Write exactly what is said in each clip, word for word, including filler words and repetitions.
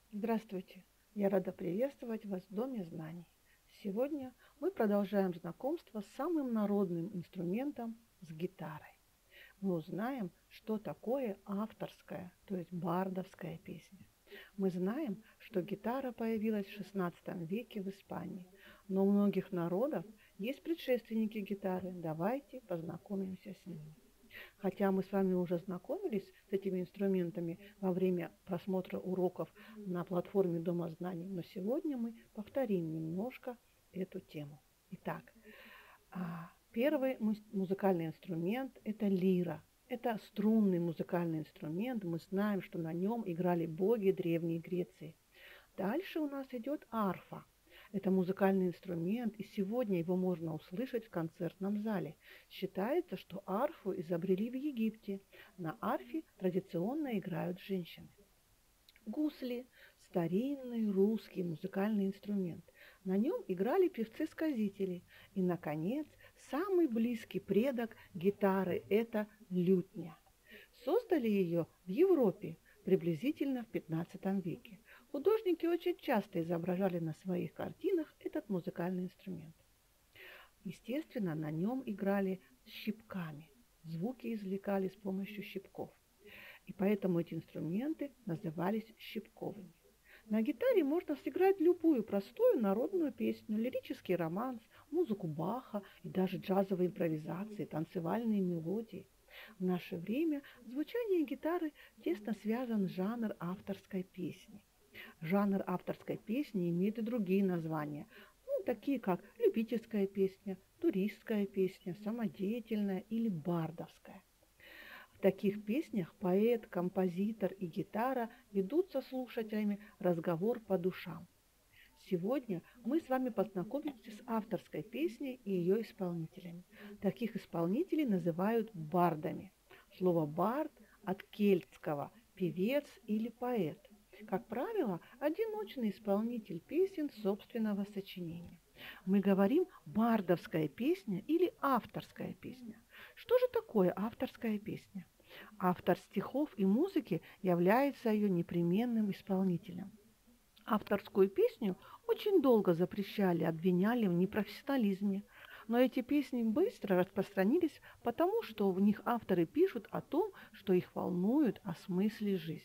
Здравствуйте! Я рада приветствовать вас в Доме знаний. Сегодня мы продолжаем знакомство с самым народным инструментом, с гитарой. Мы узнаем, что такое авторская, то есть бардовская песня. Мы знаем, что гитара появилась в шестнадцатом веке в Испании, но у многих народов есть предшественники гитары. Давайте познакомимся с ними. Хотя мы с вами уже знакомились с этими инструментами во время просмотра уроков на платформе Дома знаний, но сегодня мы повторим немножко эту тему. Итак, а, первый музыкальный инструмент – это лира. Это струнный музыкальный инструмент. Мы знаем, что на нем играли боги Древней Греции. Дальше у нас идет арфа. Это музыкальный инструмент, и сегодня его можно услышать в концертном зале. Считается, что арфу изобрели в Египте. На арфе традиционно играют женщины. Гусли – старинный русский музыкальный инструмент. На нем играли певцы-сказители. И, наконец, самый близкий предок гитары – это лютня. Создали ее в Европе приблизительно в пятнадцатом веке. Художники очень часто изображали на своих картинах этот музыкальный инструмент. Естественно, на нем играли щипками. Звуки извлекали с помощью щипков. И поэтому эти инструменты назывались щипковыми. На гитаре можно сыграть любую простую народную песню, лирический романс, музыку Баха и даже джазовые импровизации, танцевальные мелодии. В наше время в звучании гитары тесно связан жанр авторской песни. Жанр авторской песни имеет и другие названия, ну, такие как любительская песня, туристская песня, самодеятельная или бардовская. В таких песнях поэт, композитор и гитара ведут со слушателями разговор по душам. Сегодня мы с вами познакомимся с авторской песней и ее исполнителями. Таких исполнителей называют бардами. Слово «бард» от кельтского «певец» или «поэт». Как правило, одиночный исполнитель песен собственного сочинения. Мы говорим бардовская песня или авторская песня. Что же такое авторская песня? Автор стихов и музыки является ее непременным исполнителем. Авторскую песню очень долго запрещали, обвиняли в непрофессионализме. Но эти песни быстро распространились, потому что в них авторы пишут о том, что их волнует, о смысле жизни.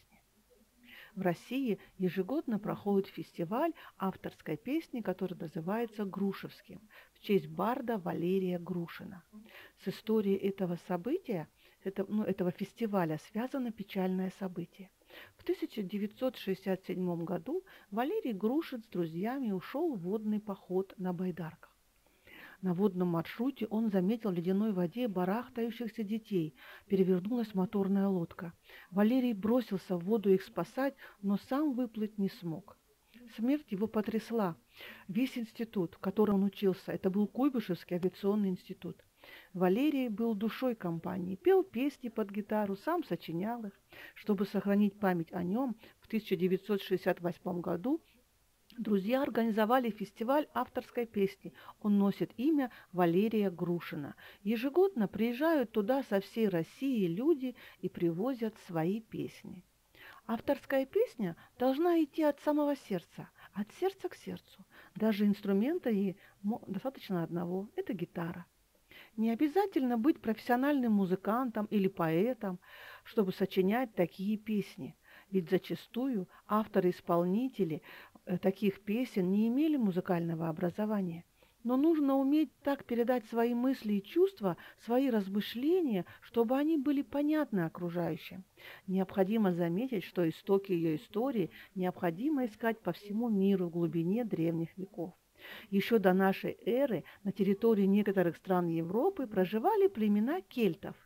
В России ежегодно проходит фестиваль авторской песни, который называется Грушевским, в честь барда Валерия Грушина. С историей этого события, это, ну, этого фестиваля связано печальное событие. В тысяча девятьсот шестьдесят седьмом году Валерий Грушин с друзьями ушел в водный поход на байдарках. На водном маршруте он заметил в ледяной воде барахтающихся детей. Перевернулась моторная лодка. Валерий бросился в воду их спасать, но сам выплыть не смог. Смерть его потрясла. Весь институт, в котором он учился, это был Куйбышевский авиационный институт. Валерий был душой компании, пел песни под гитару, сам сочинял их. Чтобы сохранить память о нем, в тысяча девятьсот шестьдесят восьмом году друзья организовали фестиваль авторской песни. Он носит имя Валерия Грушина. Ежегодно приезжают туда со всей России люди и привозят свои песни. Авторская песня должна идти от самого сердца, от сердца к сердцу. Даже инструмента ей достаточно одного – это гитара. Не обязательно быть профессиональным музыкантом или поэтом, чтобы сочинять такие песни. Ведь зачастую авторы-исполнители таких песен не имели музыкального образования. Но нужно уметь так передать свои мысли и чувства, свои размышления, чтобы они были понятны окружающим. Необходимо заметить, что истоки ее истории необходимо искать по всему миру в глубине древних веков. Еще до нашей эры на территории некоторых стран Европы проживали племена кельтов,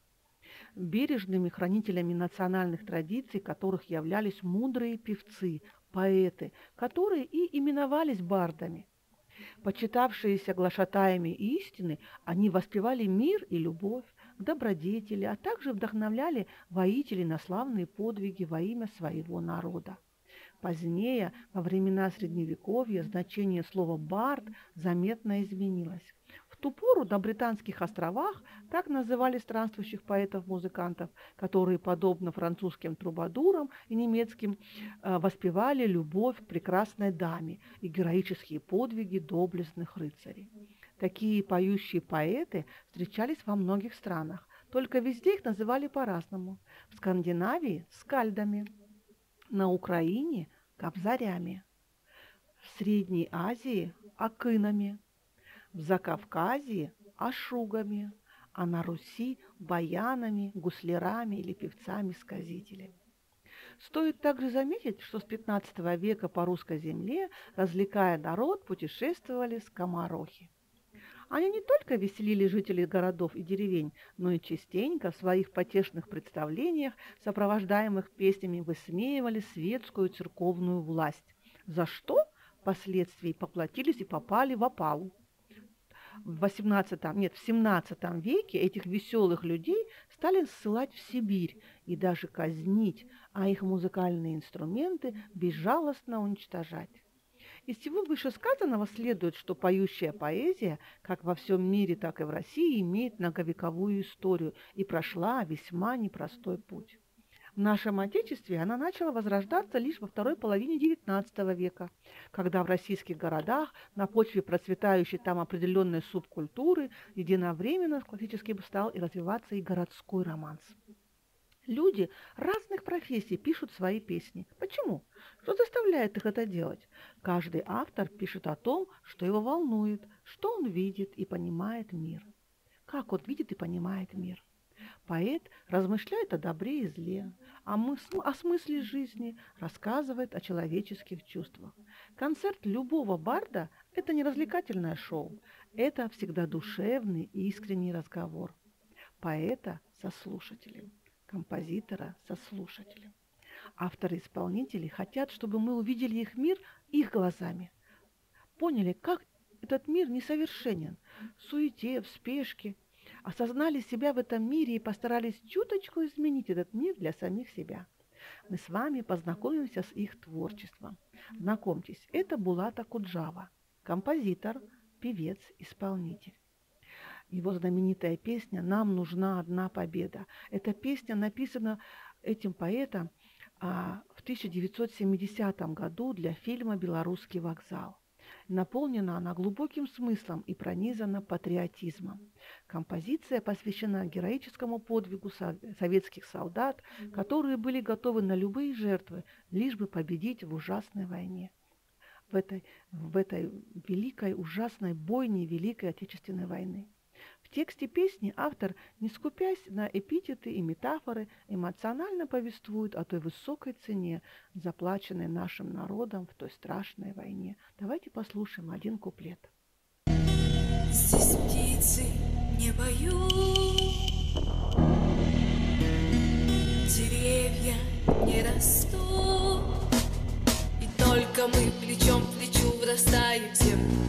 бережными хранителями национальных традиций, которых являлись мудрые певцы, поэты, которые и именовались бардами. Почитавшиеся глашатаями истины, они воспевали мир и любовь к добродетели, а также вдохновляли воителей на славные подвиги во имя своего народа. Позднее, во времена Средневековья, значение слова «бард» заметно изменилось. В ту пору на Британских островах так называли странствующих поэтов-музыкантов, которые, подобно французским трубадурам и немецким, воспевали любовь к прекрасной даме и героические подвиги доблестных рыцарей. Такие поющие поэты встречались во многих странах, только везде их называли по-разному. В Скандинавии – скальдами, на Украине – кобзарями, в Средней Азии – акынами, в Закавказье – ашугами, а на Руси – баянами, гуслярами или певцами-сказителями. Стоит также заметить, что с пятнадцатого века по русской земле, развлекая народ, путешествовали скоморохи. Они не только веселили жителей городов и деревень, но и частенько в своих потешных представлениях, сопровождаемых песнями, высмеивали светскую церковную власть, за что впоследствии поплатились и попали в опалу. В восемнадцатом, нет, в семнадцатом веке этих веселых людей стали ссылать в Сибирь и даже казнить, а их музыкальные инструменты безжалостно уничтожать. Из всего вышесказанного следует, что поющая поэзия, как во всем мире, так и в России, имеет многовековую историю и прошла весьма непростой путь. В нашем Отечестве она начала возрождаться лишь во второй половине девятнадцатого века, когда в российских городах на почве процветающей там определенной субкультуры единовременно классически стал и развиваться и городской романс. Люди разных профессий пишут свои песни. Почему? Что заставляет их это делать? Каждый автор пишет о том, что его волнует, что он видит и понимает мир. Как он видит и понимает мир? Поэт размышляет о добре и зле, о, мысл, о смысле жизни, рассказывает о человеческих чувствах. Концерт любого барда – это не развлекательное шоу, это всегда душевный и искренний разговор поэта со слушателем, композитора со слушателем. Авторы-исполнители хотят, чтобы мы увидели их мир их глазами, поняли, как этот мир несовершенен, в суете, в спешке, осознали себя в этом мире и постарались чуточку изменить этот мир для самих себя. Мы с вами познакомимся с их творчеством. Знакомьтесь, это Булат Акуджава, композитор, певец, исполнитель. Его знаменитая песня «Нам нужна одна победа». Эта песня написана этим поэтом а, в тысяча девятьсот семидесятом году для фильма «Белорусский вокзал». Наполнена она глубоким смыслом и пронизана патриотизмом. Композиция посвящена героическому подвигу советских солдат, которые были готовы на любые жертвы, лишь бы победить в ужасной войне. В этой, в этой великой, ужасной бойне Великой Отечественной войны. В тексте песни автор, не скупясь на эпитеты и метафоры, эмоционально повествует о той высокой цене, заплаченной нашим народом в той страшной войне. Давайте послушаем один куплет. Здесь птицы не поют, деревья не растут, и только мы плечом к плечу вырастаем в землю.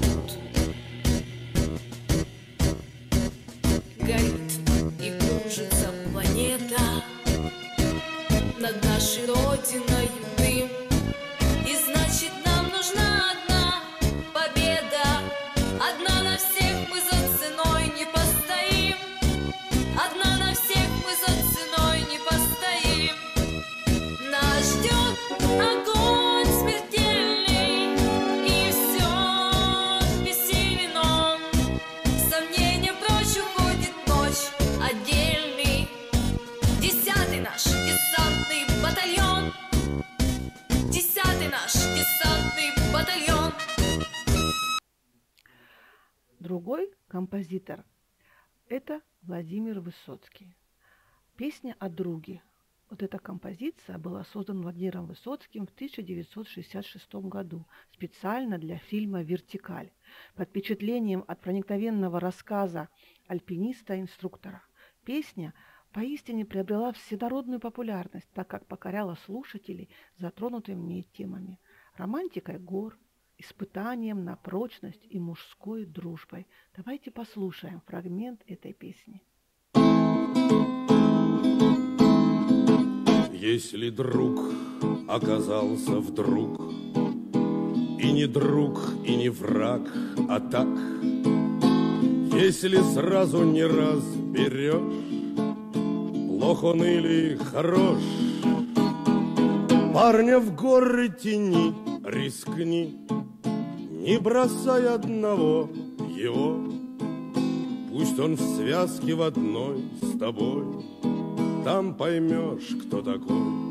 Горит и кружится планета над нашей родиной дым. И значит, нам нужна одна победа. Одна на всех мы за ценой не постоим. Одна на всех мы за ценой не постоим. Нас ждет огонь смертельный, и все бессилен он. Сомнения прочь уходит ночь отдельный. Десятый наш десантный батальон. Десятый наш десантный батальон. Другой композитор – это Владимир Высоцкий. Песня о друге. Вот эта композиция была создана Владимиром Высоцким в тысяча девятьсот шестьдесят шестом году специально для фильма «Вертикаль» под впечатлением от проникновенного рассказа альпиниста-инструктора. Песня поистине приобрела всенародную популярность, так как покоряла слушателей затронутыми в ней темами: романтикой гор, испытанием на прочность и мужской дружбой. Давайте послушаем фрагмент этой песни. Если друг оказался вдруг и не друг, и не враг, а так, Если сразу не разберешь, плох он или хорош, парня в горы тяни, рискни, не бросай одного его. Пусть он в связке в одной с тобой, там поймешь, кто такой.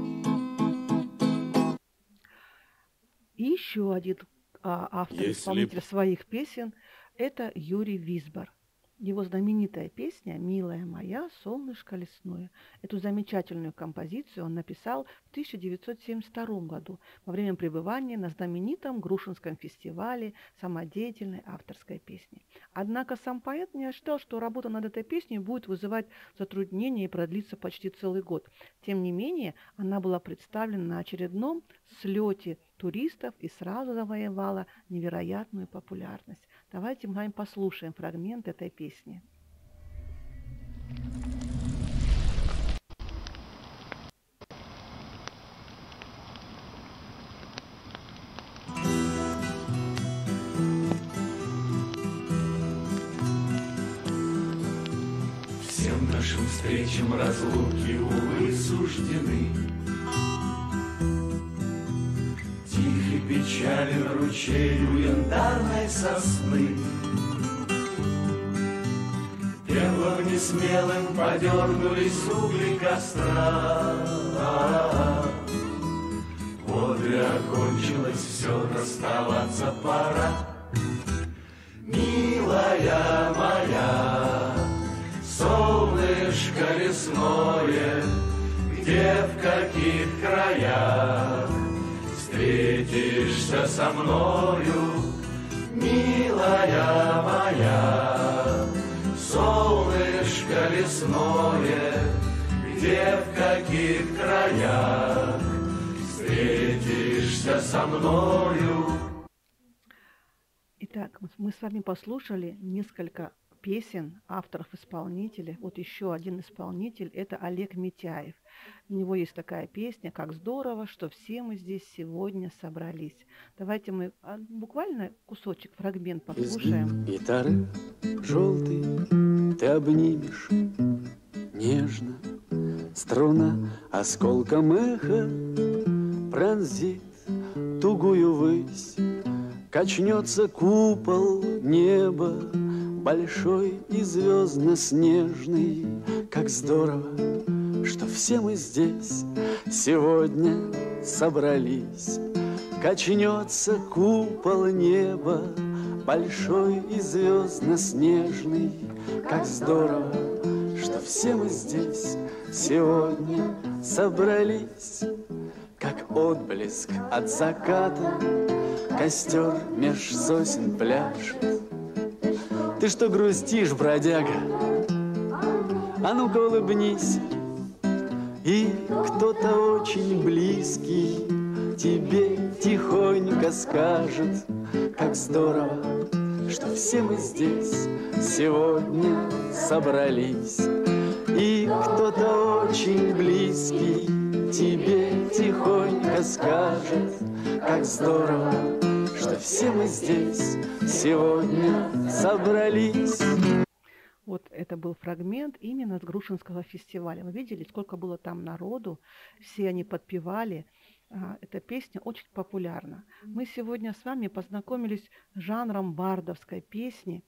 И еще один а, автор-исполнитель Если... своих песен – это Юрий Висбор. Его знаменитая песня «Милая моя, солнышко лесное». Эту замечательную композицию он написал в тысяча девятьсот семьдесят втором году во время пребывания на знаменитом Грушинском фестивале самодеятельной авторской песни. Однако сам поэт не ожидал, что работа над этой песней будет вызывать затруднения и продлиться почти целый год. Тем не менее, она была представлена на очередном слете туристов и сразу завоевала невероятную популярность. Давайте мы с вами послушаем фрагмент этой песни. Всем нашим встречам разлуки, увы, суждены. Тихий печален ручей у янтарной сосны. Пеплом несмелым подернулись угли костра. Вот и окончилось все, расставаться пора. Милая моя, солнышко лесное, где, в каких краях встретишься со мною, милая моя, солнышко лесное, где, в каких краях встретишься со мною. Итак, мы с вами послушали несколько песен авторов-исполнителей. Вот еще один исполнитель – это Олег Митяев. У него есть такая песня «Как здорово, что все мы здесь сегодня собрались». Давайте мы буквально кусочек, фрагмент послушаем. Гитары желтый ты обнимешь нежно, струна осколком эха пронзит тугую высь, качнется купол неба большой и звездно-снежный. Как здорово, что все мы здесь сегодня собрались. Качнется купол неба большой и звездно-снежный. Как здорово, что все мы здесь сегодня собрались. Как отблеск от заката костер меж сосен пляшет. Ты что грустишь, бродяга? А ну-ка улыбнись. И кто-то очень близкий тебе тихонько скажет: как здорово, что все мы здесь сегодня собрались. И кто-то очень близкий тебе тихонько скажет: как здорово, что все мы здесь сегодня собрались. Вот это был фрагмент именно с Грушинского фестиваля. Вы видели, сколько было там народу, все они подпевали. Эта песня очень популярна. Мы сегодня с вами познакомились с жанром бардовской песни.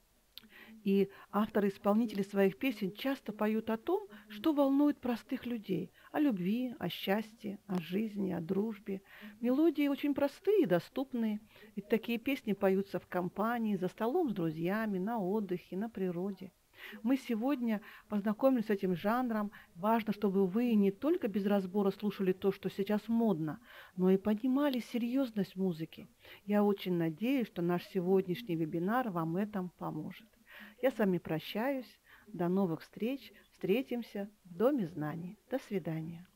И авторы-исполнители своих песен часто поют о том, что волнует простых людей. О любви, о счастье, о жизни, о дружбе. Мелодии очень простые и доступные. Ведь такие песни поются в компании, за столом с друзьями, на отдыхе, на природе. Мы сегодня познакомились с этим жанром. Важно, чтобы вы не только без разбора слушали то, что сейчас модно, но и понимали серьезность музыки. Я очень надеюсь, что наш сегодняшний вебинар вам этом поможет. Я с вами прощаюсь. До новых встреч. Встретимся в Доме знаний. До свидания.